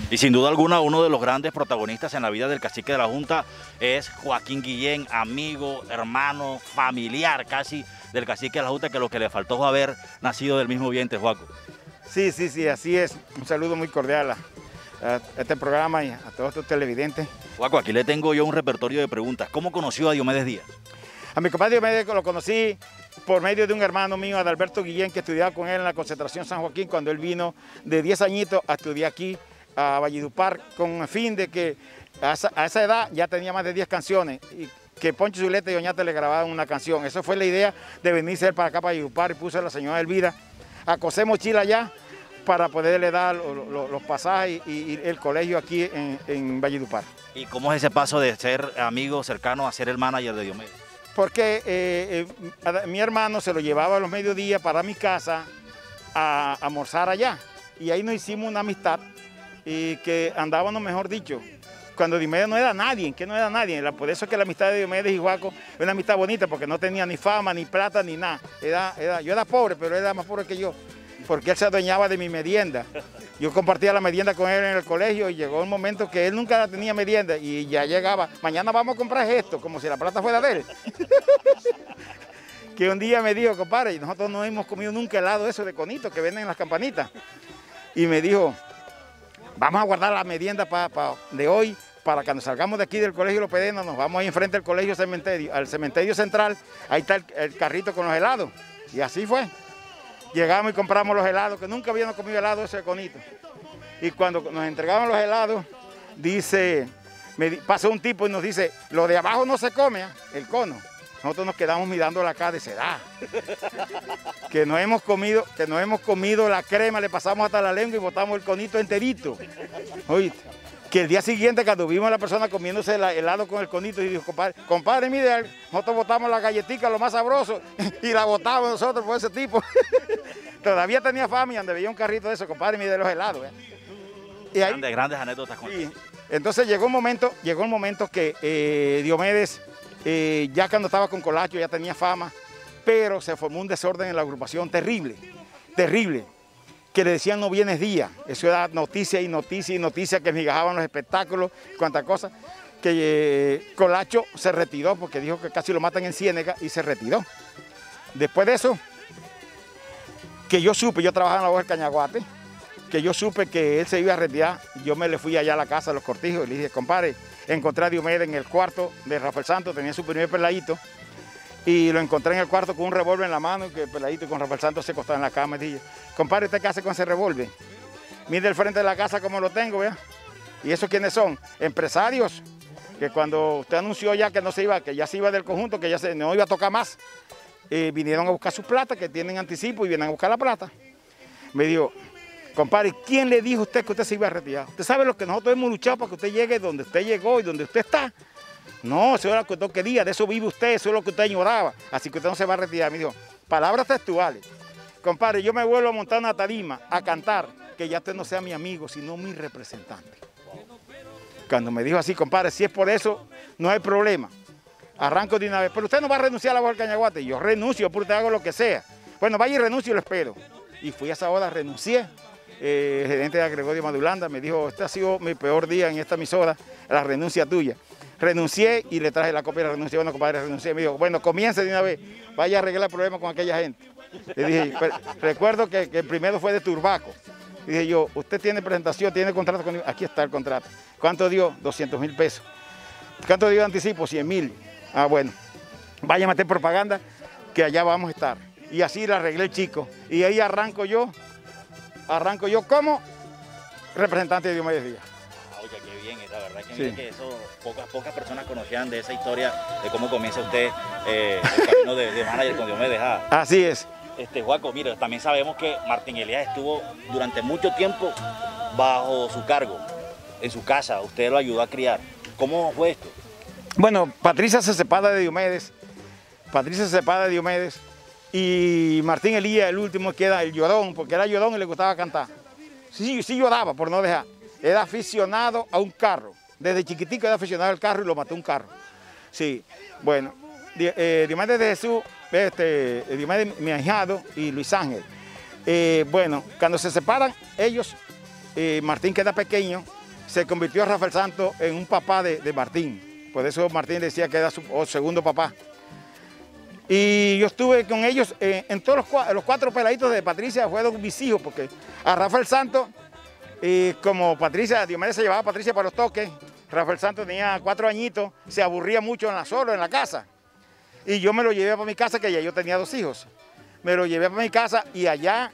Y sin duda alguna, uno de los grandes protagonistas en la vida del cacique de la Junta es Joaquín Guillén, amigo, hermano, familiar casi del cacique de la Junta, que lo que le faltó fue haber nacido del mismo vientre, Joaco. Sí, así es. Un saludo muy cordial a este programa y a todos estos televidentes. Joaco, aquí le tengo yo un repertorio de preguntas. ¿Cómo conoció a Diomedes Díaz? A mi compadre Diomedes lo conocí por medio de un hermano mío, Adalberto Guillén, que estudiaba con él en la concentración San Joaquín cuando él vino de 10 añitos a estudiar aquí a Valledupar, con el fin de que a esa edad ya tenía más de 10 canciones y que Poncho Zuleta y Oñate le grababan una canción. Esa fue la idea de venirse él para acá, para Valledupar, y puso a la señora Elvira a coser mochila allá para poderle dar los pasajes y el colegio aquí en Valledupar. ¿Y cómo es ese paso de ser amigo cercano a ser el manager de Diomedes? Porque mi hermano se lo llevaba a los mediodías para mi casa a almorzar allá. Y ahí nos hicimos una amistad y que andábamos, mejor dicho, cuando Diomedes no era nadie, que no era nadie. Por eso es que la amistad de Diomedes y Joaco es una amistad bonita, porque no tenía ni fama, ni plata, ni nada. Yo era pobre, pero él era más pobre que yo, porque él se adueñaba de mi merienda. Yo compartía la merienda con él en el colegio y llegó un momento que él nunca tenía merienda y ya llegaba, mañana vamos a comprar esto, como si la plata fuera de él. Que un día me dijo, compadre, nosotros no hemos comido nunca helado eso de conito que venden en las campanitas. Y me dijo, vamos a guardar la merienda de hoy para cuando salgamos de aquí del colegio Los Pedenos, nos vamos ahí enfrente del colegio cementerio, al cementerio central, ahí está el carrito con los helados. Y así fue. Llegamos y compramos los helados, que nunca habíamos comido helado ese conito. Y cuando nos entregaron los helados, pasó un tipo y nos dice, lo de abajo no se come, el cono. Nosotros nos quedamos mirando la cara de sedad. Que no hemos comido la crema, le pasamos hasta la lengua y botamos el conito enterito. Oíste, que el día siguiente cuando vimos a la persona comiéndose el helado con el conito y dijo, compadre, mire, nosotros botamos la galletita, lo más sabroso, y la botamos nosotros por ese tipo. Todavía tenía fama y donde veía un carrito de eso, compadre, mire los helados. Y ahí, grandes anécdotas con sí. Entonces llegó un momento que Diomedes, ya cuando estaba con Colacho ya tenía fama, pero se formó un desorden en la agrupación terrible, que le decían no vienes día. Eso era noticia y noticia y noticia, que migajaban los espectáculos, cuantas cosas, que Colacho se retiró porque dijo que casi lo matan en Ciénega y se retiró. Después de eso, que yo supe, yo trabajaba en la voz del Cañaguate, que yo supe que él se iba a retirar, yo me le fui allá a la casa de los Cortijos y le dije, compadre, encontré a Diomedes en el cuarto de Rafael Santos, tenía su primer peladito, y lo encontré en el cuarto con un revólver en la mano, que el peladito con Rafael Santos se acostaba en la cama y dije, compadre, ¿usted qué hace con ese revólver? Mire el frente de la casa como lo tengo, ¿vea? ¿Y esos quiénes son? Empresarios, que cuando usted anunció ya que no se iba, que ya se iba del conjunto, que ya no iba a tocar más, vinieron a buscar su plata, que tienen anticipo y vienen a buscar la plata. Me dijo, compadre, ¿quién le dijo a usted que usted se iba a retirar? Usted sabe lo que nosotros hemos luchado para que usted llegue donde usted llegó y donde usted está. No, eso era lo que usted quería, de eso vive usted, eso es lo que usted añoraba. Así que usted no se va a retirar. Me dijo, palabras textuales. Compadre, yo me vuelvo a montar una tarima a cantar, que ya usted no sea mi amigo, sino mi representante. Cuando me dijo así, compadre, si es por eso, no hay problema. Arranco de una vez. Pero usted no va a renunciar a la voz del Cañaguate. Yo renuncio, porque hago lo que sea. Bueno, vaya y renuncio y lo espero. Y fui a esa hora, renuncié. El gerente de Gregorio Madulanda me dijo, este ha sido mi peor día en esta emisora, la renuncia tuya. Renuncié y le traje la copia de la renuncia. Bueno, compadre, renuncié. Me dijo, bueno, comience de una vez, vaya a arreglar el problema con aquella gente. Le dije, recuerdo que el primero fue de Turbaco. Y dije yo, usted tiene presentación, tiene contrato conmigo. Aquí está el contrato. ¿Cuánto dio? 200.000 pesos. ¿Cuánto dio de anticipo? 100.000. Ah, bueno, vaya a meter propaganda, que allá vamos a estar. Y así le arreglé el chico. Y ahí arranco yo como representante de Diomedes Díaz. Oye, qué bien, la verdad que, sí. Que eso pocas personas conocían de esa historia, de cómo comienza usted el camino de manager con Diomedes. Así es. Joaco, mire, también sabemos que Martín Elías estuvo durante mucho tiempo bajo su cargo, en su casa, usted lo ayudó a criar. ¿Cómo fue esto? Bueno, Patricia se separa de Diomedes, y Martín Elías, el último, queda el llorón, porque era llorón y le gustaba cantar. Sí lloraba por no dejar. Era aficionado a un carro. Desde chiquitico era aficionado al carro y lo mató un carro. Sí, bueno, Diomedes de Jesús, Diomedes mi ahijado y Luis Ángel. Bueno, cuando se separan ellos, Martín, que era pequeño, se convirtió a Rafael Santos en un papá de Martín. Por eso Martín decía que era su segundo papá. Y yo estuve con ellos en todos los 4 peladitos de Patricia, fueron mis hijos, porque a Rafael Santos, como Patricia, Diomedes se llevaba a Patricia para los toques, Rafael Santos tenía 4 añitos, se aburría mucho solo en la casa. Y yo me lo llevé para mi casa, que ya yo tenía 2 hijos. Me lo llevé para mi casa y allá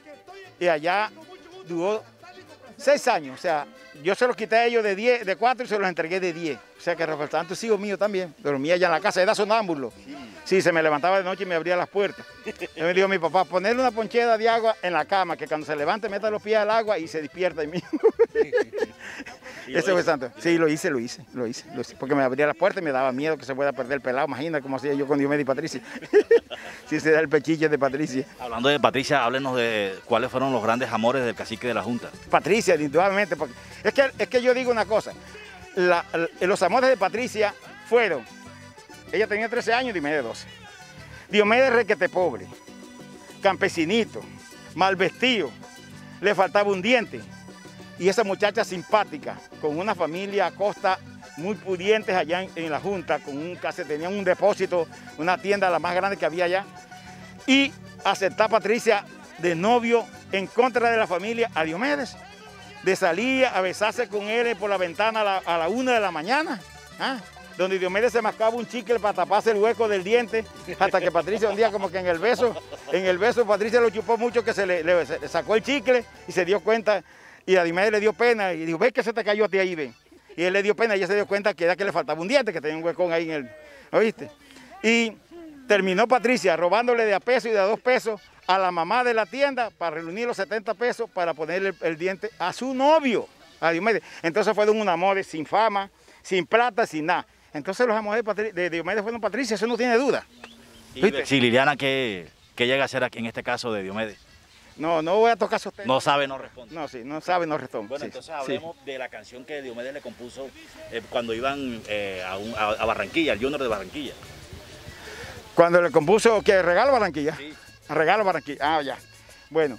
duró 6 años. O sea, yo se los quité a ellos de 4 y se los entregué de 10. O sea que Rafael Santos es hijo mío también. Dormía allá en la casa, era sonámbulo. Sí, se me levantaba de noche y me abría las puertas. Yo me dijo mi papá, ponerle una ponchera de agua en la cama, que cuando se levante meta los pies al agua y se despierta ahí mismo. Ese fue Santos. Sí, lo hice. Porque me abría las puertas y me daba miedo que se pueda perder el pelado. Imagina cómo hacía yo con Diomedes y Patricia. Sí, se da el pechiche de Patricia. Hablando de Patricia, háblenos de cuáles fueron los grandes amores del cacique de la Junta. Patricia, indudablemente. Porque es que yo digo una cosa. Los amores de Patricia fueron... Ella tenía 13 años, Diomedes 12. Diomedes requete pobre, campesinito, mal vestido, le faltaba un diente. Y esa muchacha simpática, con una familia a costa muy pudientes allá en la Junta, tenían un depósito, una tienda la más grande que había allá. Y aceptar a Patricia de novio en contra de la familia a Diomedes, de salir a besarse con él por la ventana a la 1 de la mañana. Donde Diomedes se mascaba un chicle para taparse el hueco del diente, hasta que Patricia un día como que en el beso Patricia lo chupó mucho, que se le sacó el chicle y se dio cuenta, y a Diomedes le dio pena, y dijo, ve que se te cayó a ti ahí, ven. Y él le dio pena y ella se dio cuenta que era que le faltaba un diente, que tenía un huecón ahí en el, ¿oíste? Y terminó Patricia robándole de a peso y de a 2 pesos a la mamá de la tienda para reunir los 70 pesos para ponerle el diente a su novio, a Diomedes. Entonces fueron un amor sin fama, sin plata, sin nada. Entonces los amores de Diomedes fueron Patricia, eso no tiene duda. ¿Y si Liliana qué llega a ser aquí en este caso de Diomedes? No voy a tocar esos temas. No sabe, no responde. No, sí, no sabe, no responde. Bueno, sí, entonces hablemos de la canción que Diomedes le compuso cuando iban a Barranquilla, al Junior de Barranquilla. Cuando le compuso, ¿qué? ¿Regalo Barranquilla? Sí. Regalo Barranquilla, ya. Bueno,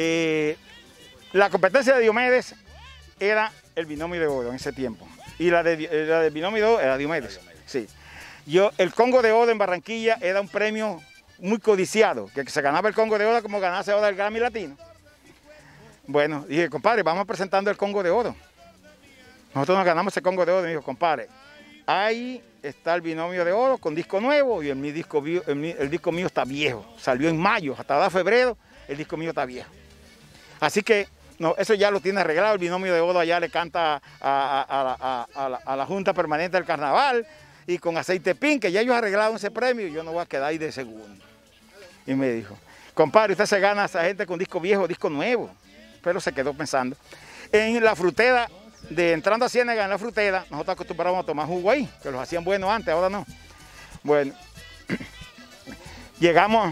la competencia de Diomedes era el binomio de oro en ese tiempo. Y la del binomio de oro era Diomedes. Sí. El Congo de Oro en Barranquilla era un premio muy codiciado, que se ganaba el Congo de Oro como ganarse ahora el Grammy Latino. Bueno, dije, compadre, vamos presentando el Congo de Oro. Nosotros nos ganamos ese Congo de Oro. Y me dijo, compadre, ahí está el binomio de oro con disco nuevo y el disco mío está viejo. Salió en mayo, hasta febrero, el disco mío está viejo. Así que no, eso ya lo tiene arreglado, el binomio de oro allá le canta a la Junta Permanente del Carnaval y con Aceite Pin, que ya ellos arreglaron ese premio y yo no voy a quedar ahí de segundo. Y me dijo, compadre, usted se gana a esa gente con disco viejo, disco nuevo. Pero se quedó pensando. En la frutera, entrando a Ciénega, en la frutera, nosotros acostumbramos a tomar jugo ahí, que los hacían buenos antes, ahora no. Bueno, llegamos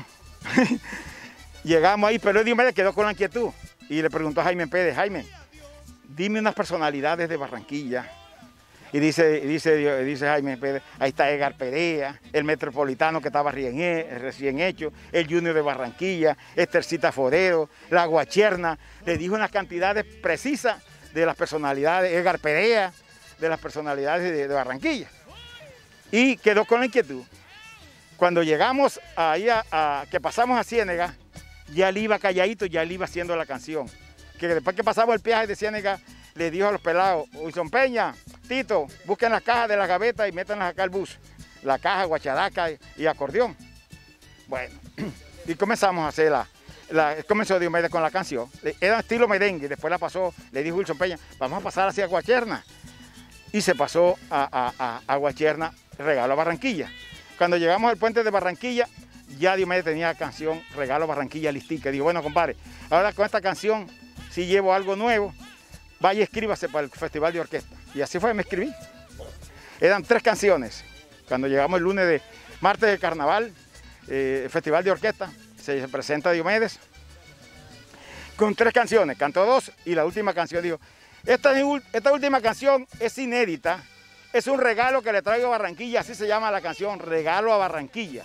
ahí, pero Diomedes quedó con la inquietud. Y le preguntó a Jaime Pérez, Jaime, dime unas personalidades de Barranquilla. Y dice Jaime Pérez, ahí está Edgar Perea, el Metropolitano que estaba recién hecho, el Junior de Barranquilla, Estercita Forero, la Guacherna. Le dijo unas cantidades precisas de las personalidades, Edgar Perea, de las personalidades de Barranquilla. Y quedó con la inquietud. Cuando llegamos ahí que pasamos a Ciénega, ya él iba calladito, ya él iba haciendo la canción. Que después que pasamos el viaje de Ciénega, le dijo a los pelados, Wilson Peña, Tito, busquen las cajas de la gaveta y métanlas acá al bus. La caja, guacharaca y acordeón. Bueno, y comenzamos a hacer comenzó Diomedes con la canción. Era estilo merengue, después la pasó, le dijo Wilson Peña, vamos a pasar hacia Guacherna. Y se pasó a Guacherna, Regalo a Barranquilla. Cuando llegamos al puente de Barranquilla, ya Diomedes tenía la canción Regalo a Barranquilla listica. Digo, bueno, compadre, ahora con esta canción, si llevo algo nuevo, vaya y escríbase para el Festival de Orquesta. Y así fue, me escribí. Eran 3 canciones. Cuando llegamos el martes de Carnaval, el Festival de Orquesta, se presenta Diomedes con 3 canciones, cantó 2 y la última canción dijo, esta última canción es inédita, es un regalo que le traigo a Barranquilla, así se llama la canción, Regalo a Barranquilla.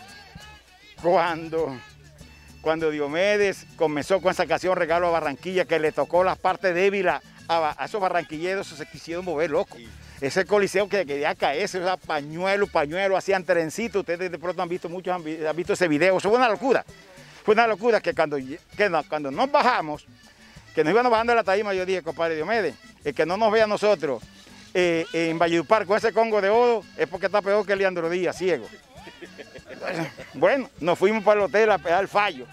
Cuando Diomedes comenzó con esa canción, Regalo a Barranquilla, que le tocó las partes débiles a esos barranquilleros se quisieron mover locos. Ese coliseo que quería caerse, o sea, pañuelo, hacían trencitos. Ustedes de pronto han visto, muchos han visto ese video. Eso fue una locura. Fue una locura que cuando nos bajamos, que nos íbamos bajando de la tarima, yo dije, compadre Diomedes, el que no nos vea a nosotros en Valledupar con ese congo de oro es porque está peor que Leandro Díaz, ciego. Bueno, nos fuimos para el hotel a pegar el fallo.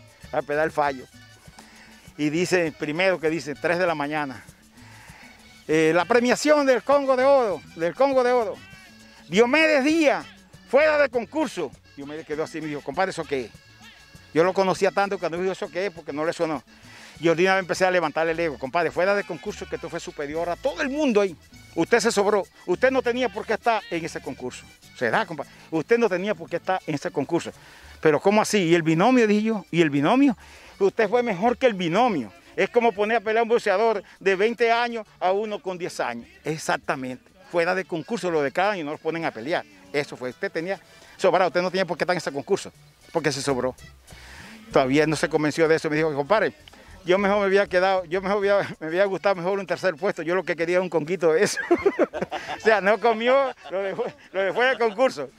Y dice, primero que dice, 3 de la mañana. La premiación del Congo de Oro, Diomedes Díaz, fuera de concurso. Diomedes quedó así y me dijo, compadre, ¿eso qué es? Yo lo conocía tanto cuando dijo eso qué es, porque no le sonó. Y yo de una vez empecé a levantarle el ego, compadre, fuera de concurso que tú fue superior a todo el mundo ahí. Usted se sobró, usted no tenía por qué estar en ese concurso. ¿Se da, compadre? Usted no tenía por qué estar en ese concurso. Pero ¿cómo así? ¿Y el binomio? Dije yo, ¿y el binomio? Usted fue mejor que el binomio. Es como poner a pelear a un boxeador de 20 años a uno con 10 años. Exactamente. Fuera de concurso lo declaran y no los ponen a pelear. Eso fue. Usted tenía sobrado. Usted no tenía por qué estar en ese concurso. Porque se sobró. Todavía no se convenció de eso. Me dijo, compadre, yo mejor me había quedado, me había gustado mejor un tercer puesto. Yo lo que quería era un conquito de eso. O sea, no comió, lo dejó del concurso.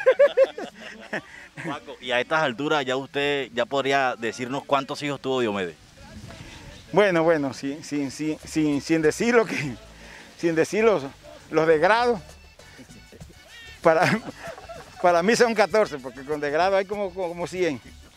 Juaco, y a estas alturas ya usted ya podría decirnos cuántos hijos tuvo Diomedes. Bueno, sin decir lo que, sin decir los de grado, para mí son 14, porque con de grado hay como 100.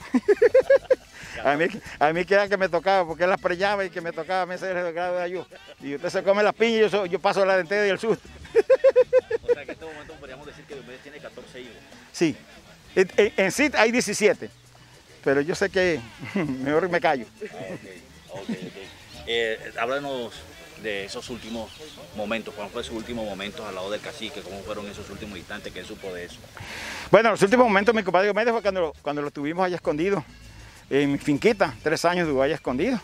A mí que era que me tocaba, porque él las preñaba y que me tocaba a mí ser el grado de ayuda. Y usted se come las piñas y yo paso la dentera y el susto. O sea que en este momento podríamos decir que Diomedes tiene 14 hijos. Sí, en sí hay 17, pero yo sé que mejor me callo. Háblanos de esos últimos momentos. ¿Cuál fue su último momento al lado del cacique? ¿Cómo fueron esos últimos instantes? ¿Qué supo de eso? Bueno, los últimos momentos mi compadre Diomedes fue cuando lo tuvimos allá escondido, en mi finquita, 3 años estuvo allá escondido.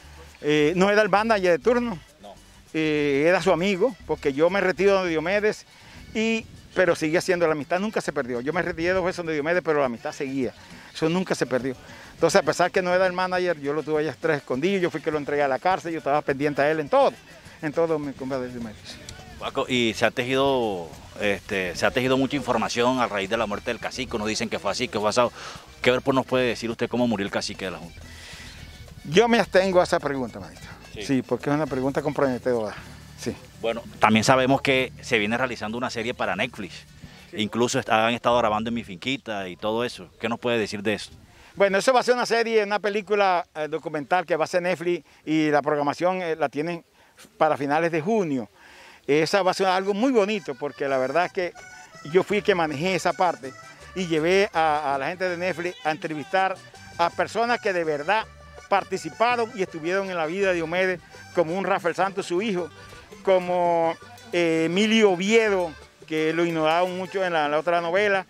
No era el manager de turno, no. Era su amigo, porque yo me retiro de Diomedes, pero seguía siendo la amistad, nunca se perdió. Yo me retiré 2 veces de Diomedes, pero la amistad seguía, eso nunca se perdió. Entonces, a pesar que no era el manager, yo lo tuve allá 3 escondido, yo fui que lo entregué a la cárcel, yo estaba pendiente a él en todo mi compadre Diomedes. Paco, y se ha tejido mucha información a raíz de la muerte del cacique. Nos dicen que fue así, que fue asado. ¿Qué nos puede decir usted cómo murió el cacique de la Junta? Yo me abstengo a esa pregunta, maestro. Sí, porque es una pregunta comprometedora. Sí. Bueno, también sabemos que se viene realizando una serie para Netflix. Sí. Incluso han estado grabando en mi finquita y todo eso. ¿Qué nos puede decir de eso? Bueno, eso va a ser una serie, una película documental que va a ser Netflix y la programación la tienen para finales de junio. Esa va a ser algo muy bonito porque la verdad es que yo fui el que manejé esa parte y llevé a la gente de Netflix a entrevistar a personas que de verdad participaron y estuvieron en la vida de Diomedes, como un Rafael Santos, su hijo, como Emilio Oviedo, que lo ignoraron mucho en la otra novela,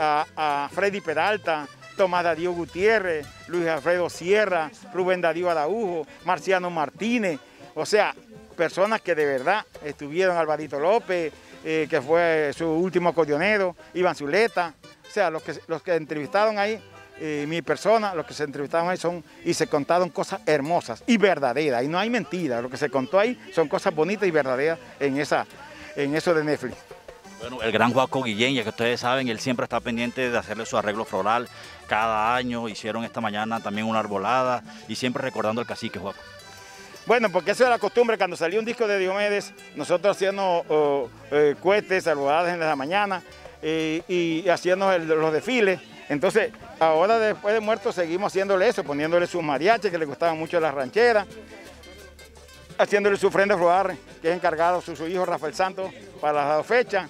a Freddy Peralta, Tomás Darío Gutiérrez, Luis Alfredo Sierra, Rubén Darío Araujo, Marciano Martínez, o sea, personas que de verdad estuvieron, Alvarito López, que fue su último acordeonero, Iván Zuleta, o sea, los que entrevistaron ahí, mi persona, los que se entrevistaron ahí y se contaron cosas hermosas y verdaderas, y no hay mentira, lo que se contó ahí son cosas bonitas y verdaderas en eso de Netflix. Bueno, el gran Juaco Guillén, ya que ustedes saben, él siempre está pendiente de hacerle su arreglo floral cada año. Hicieron esta mañana también una arbolada y siempre recordando al cacique, Juaco. Bueno, porque eso era la costumbre, cuando salió un disco de Diomedes, nosotros hacíamos cohetes, arboladas en la mañana y haciendo los desfiles. Entonces, ahora después de muerto seguimos haciéndole eso, poniéndole sus mariachis, que le gustaban mucho las rancheras, haciéndole su ofrenda floral, que es encargado su hijo Rafael Santos para las 2 fechas.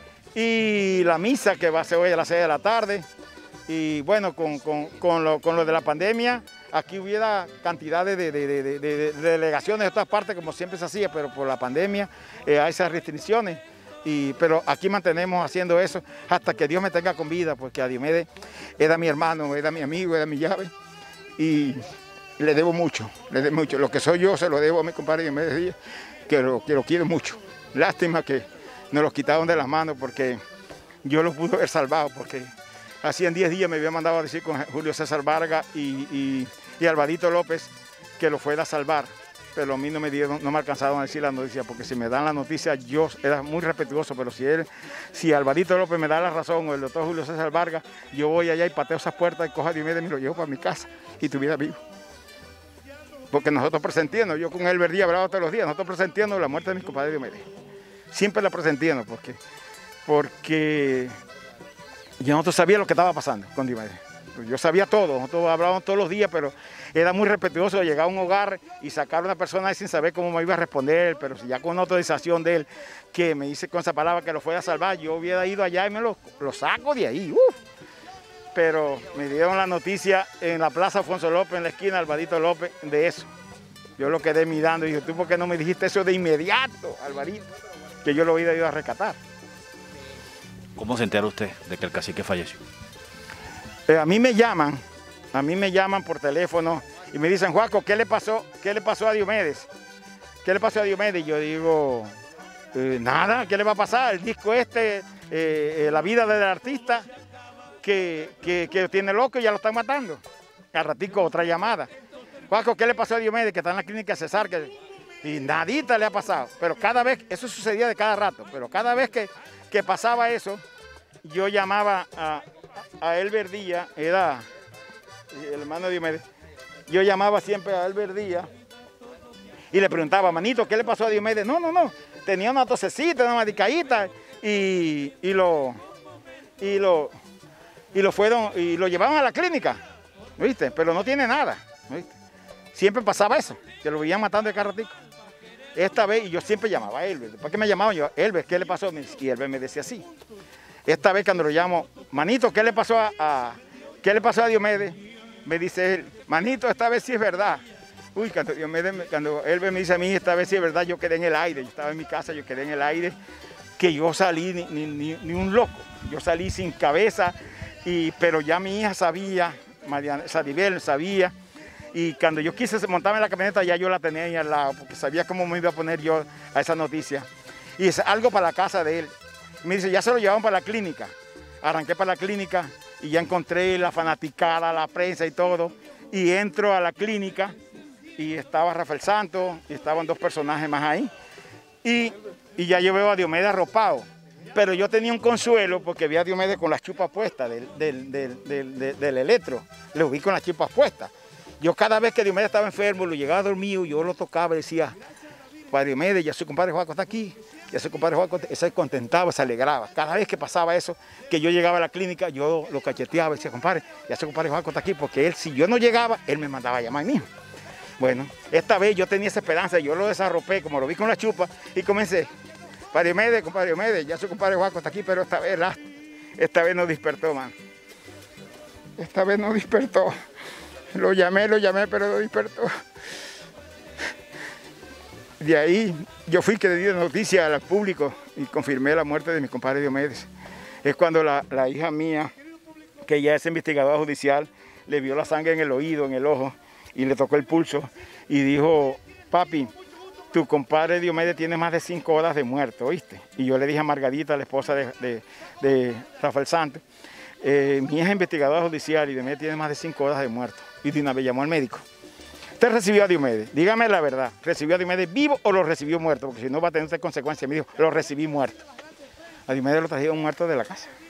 Y la misa que va a ser hoy a las 6 de la tarde. Y bueno, con lo de la pandemia, aquí hubiera cantidades de delegaciones de todas partes, como siempre se hacía, pero por la pandemia hay esas restricciones. Pero aquí mantenemos haciendo eso hasta que Dios me tenga con vida, porque a Diomedes era mi hermano, era mi amigo, era mi llave. Y le debo mucho, Lo que soy yo se lo debo a mi compadre Diomedes Díaz, que lo quiero mucho. Lástima que nos lo quitaron de las manos, porque yo lo pude haber salvado, porque hacía 10 días me había mandado a decir con Julio César Vargas y Alvarito López que lo fuera a salvar. pero a mí no me alcanzaron a decir la noticia, porque si me dan la noticia, yo era muy respetuoso, pero si Alvarito López me da la razón, o el doctor Julio César Vargas, yo voy allá y pateo esas puertas y cojo a Diomedes y me lo llevo para mi casa y tuviera vivo. Porque nosotros presentiendo, yo con Elber Díaz hablaba todos los días, nosotros presentiendo la muerte de mi compadre Diomedes. Siempre la presentiendo, porque yo no sabía lo que estaba pasando con Diomedes. Yo sabía todo, nosotros hablábamos todos los días, pero era muy respetuoso de llegar a un hogar y sacar a una persona ahí sin saber cómo me iba a responder, pero si ya con una autorización de él, que me dice con esa palabra que lo fuera a salvar, yo hubiera ido allá y me lo saco de ahí. Pero me dieron la noticia en la Plaza Alfonso López, en la esquina Alvarito López, de eso. Yo lo quedé mirando y dije, ¿tú por qué no me dijiste eso de inmediato, Alvarito? Que yo lo hubiera ido a rescatar. ¿Cómo se entera usted de que el cacique falleció? A mí me llaman por teléfono y me dicen, Juaco, ¿qué le pasó a Diomedes? ¿Qué le pasó a Diomedes? Y yo digo, nada, ¿qué le va a pasar? El disco La vida del artista, que tiene loco y ya lo están matando. Al ratico otra llamada. Juaco, ¿qué le pasó a Diomedes? Que está en la clínica Cesar, y nadita le ha pasado. Pero cada vez, eso sucedía de cada rato, pero cada vez que pasaba eso, yo llamaba a Elber Díaz, era el hermano de Diomedes. Yo llamaba siempre a Elber Díaz y le preguntaba, manito, ¿qué le pasó a Diomedes? No, tenía una tosecita, una madicadita y lo llevaban a la clínica, ¿viste? Pero no tiene nada, ¿viste? Siempre pasaba eso, que lo veían matando de cada ratico. Esta vez, y yo siempre llamaba a Elber. Después que me llamaban, yo, Elber, ¿qué le pasó? Y Elber me decía así. Esta vez cuando lo llamo, manito, ¿qué le pasó a Diomedes? Me dice él, manito, esta vez sí es verdad. Uy, cuando Elber me dice a mí, esta vez sí es verdad, yo quedé en el aire. Yo estaba en mi casa, yo quedé en el aire, que yo salí ni un loco. Yo salí sin cabeza, pero ya mi hija sabía, Saribel sabía. Y cuando yo quise montarme en la camioneta, ya yo la tenía ahí al lado, porque sabía cómo me iba a poner yo a esa noticia. Y es algo para la casa de él. Me dice, ya se lo llevaron para la clínica. Arranqué para la clínica y ya encontré la fanaticada, la prensa y todo. Y entro a la clínica y estaba Rafael Santos y estaban dos personajes más ahí. Y ya yo veo a Diomedes arropado. Pero yo tenía un consuelo porque vi a Diomedes con las chupas puestas del electro. Lo vi con las chupas puestas. Yo cada vez que Diomedes estaba enfermo, lo llegaba dormido, yo lo tocaba y decía, para Diomedes, ya su compadre Juaco está aquí, ya su compadre Juaco, se contentaba, se alegraba. Cada vez que pasaba eso, que yo llegaba a la clínica, yo lo cacheteaba y decía, compadre, ya su compadre Juaco está aquí, porque él, si yo no llegaba, él me mandaba a llamar a mí. Bueno, esta vez yo tenía esa esperanza, yo lo desarropé, como lo vi con la chupa, y comencé, para Diomedes, compadre Diomedes, ya su compadre Juaco está aquí, pero esta vez no despertó, man. Esta vez no despertó. Lo llamé, pero no despertó. De ahí yo fui que le di noticia al público y confirmé la muerte de mi compadre Diomedes. Es cuando la hija mía, que ya es investigadora judicial, le vio la sangre en el oído, en el ojo, y le tocó el pulso y dijo, papi, tu compadre Diomedes tiene más de 5 horas de muerto, ¿oíste? Y yo le dije a Margarita, la esposa de Rafael Santos, mi hija es investigadora judicial y Diomedes tiene más de 5 horas de muerto. Y de una vez llamó al médico. ¿Usted recibió a Diomedes? Dígame la verdad. ¿Recibió a Diomedes vivo o lo recibió muerto? Porque si no va a tener consecuencias. Me dijo, lo recibí muerto. A Diomedes lo trajeron muerto de la casa.